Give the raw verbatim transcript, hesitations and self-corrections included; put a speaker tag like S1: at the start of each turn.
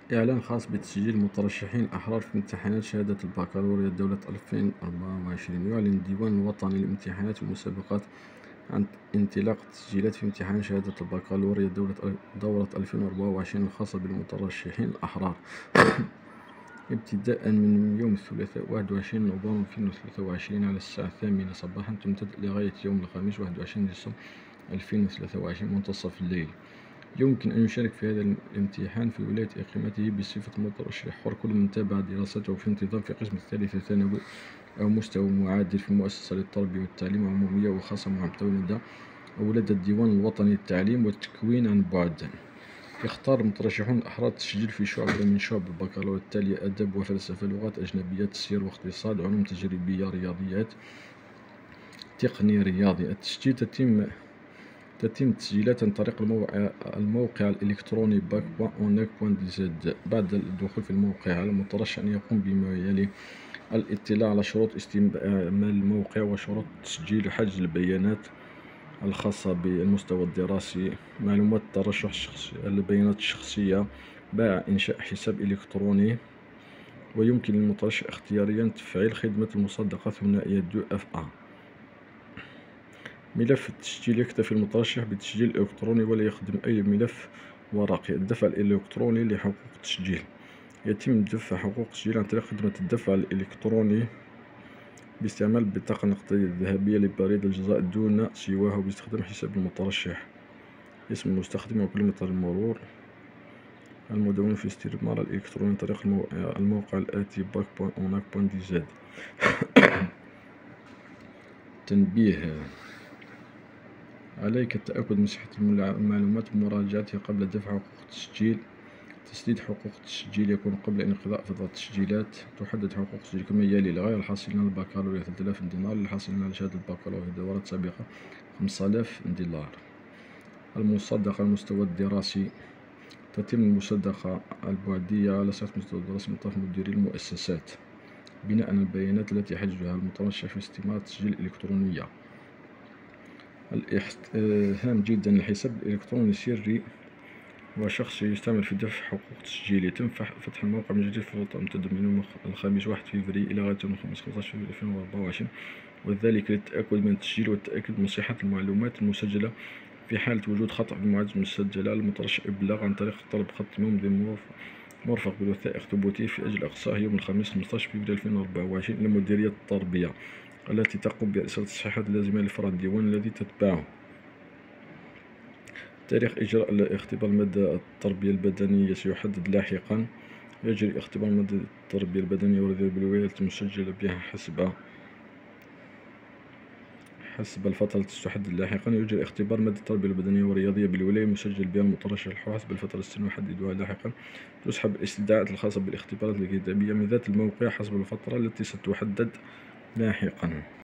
S1: إعلان خاص بتسجيل المترشحين الأحرار في امتحانات شهادة البكالوريا دولة ألفين وأربعة وعشرين. يعلن الديوان الوطني للامتحانات والمسابقات عن انطلاق التسجيلات في امتحان شهادة البكالوريا دورة ألفين وأربعة وعشرين الخاصة بالمترشحين الأحرار ابتداء من يوم الثلاثاء واحد وعشرين نوفمبر ألفين وثلاثة وعشرين على الساعة الثامنة صباحا، تمتد لغاية يوم الخميس واحد وعشرين ديسمبر ألفين وثلاثة وعشرين منتصف الليل. يمكن أن يشارك في هذا الامتحان في ولاية إقامته بصفة مترشح حر كل من تابع دراسته في انتظام في قسم الثالثة ثانوي أو مستوى معادل في مؤسسة للتربية والتعليم عمومية وخاصة مع متولدة أو لدى الديوان الوطني للتعليم والتكوين عن بعد. يختار المترشحون الأحرار التسجيل في شعبة من شعب البكالوريا التالية: أدب وفلسفة، لغات أجنبية، تسيير واقتصاد، علوم تجريبية، رياضيات، تقني رياضي. التسجيل تتم تتم التسجيلات عن طريق الموقع, الموقع الإلكتروني باك بوان أوناك بوان دي زد. بعد الدخول في الموقع، على المترشح أن يقوم بما يلي: الاطلاع على شروط استعمال الموقع وشروط تسجيل وحجز البيانات الخاصة بالمستوى الدراسي، معلومات الترشح الشخصي، البيانات الشخصية، باع إنشاء حساب إلكتروني. ويمكن للمترشح اختياريا تفعيل خدمة المصادقة ثنائية دو اف ا. ملف التسجيل: يكتفي المترشح بالتسجيل الإلكتروني ولا يخدم أي ملف ورقي. الدفع الإلكتروني لحقوق التسجيل: يتم دفع حقوق التسجيل عن طريق خدمة الدفع الإلكتروني باستعمال البطاقة النقدية الذهبية لبريد الجزاء دون سواه، باستخدام حساب المترشح، اسم المستخدم وكلمة المرور المدونة في استثمار الإلكتروني عن طريق الموقع الآتي: باك بوان أوناك بوان دي زد. تنبيه: عليك التأكد من صحة المعلومات ومراجعتها قبل دفع حقوق التسجيل. تسديد حقوق التسجيل يكون قبل انقضاء فترة التسجيلات. تحدد حقوق التسجيل كما يلي: الغاية الحاصلين على البكالوريا ثلاثة آلاف دينار، للحاصلين على شهادة البكالوريا في دورات سابقة خمسة آلاف دولار. المصادقة المستوى الدراسي: تتم المصادقة البعدية على صحة المستوى الدراسي من طرف مديري المؤسسات بناء على البيانات التي يحجزها المترشح في استمارة التسجيل الإلكترونية. هام جدا: الحساب الإلكتروني سري وشخصي يستعمل في دفع حقوق التسجيل. يتم فتح الموقع من جديد في فترة ممتدة من يوم الخميس واحد فبراير إلى غاية يوم الخميس خمسة عشر فبراير ألفين وأربعة وعشرين، وذلك للتأكد من التسجيل والتأكد من صحة المعلومات المسجلة. في حالة وجود خطأ في المعلومات المسجلة، على المترشح إبلاغ عن طريق طلب خط ممضي مرفق بالوثائق الثبوتية في أجل إقصائه يوم الخميس خمسة عشر فبراير ألفين وأربعة وعشرين إلى مديرية التربية التي تقوم بإرسال التصحيحات اللازمة لفرع الديوان الذي تتبعه. تاريخ إجراء الاختبار مدى التربية البدنية سيحدد لاحقا. يجري اختبار مدى التربية البدنية والرياضية بالولايات المسجلة بها حسب حسب الفترة التي تحدد لاحقا. يجري اختبار مدى التربية البدنية والرياضية بالولاية المسجل بها المترشح الحر حسب الفترة السنوية يحددها لاحقا. تسحب الاستدعاءات الخاصة بالاختبارات الكتابية من ذات الموقع حسب الفترة التي ستحدد لاحقا.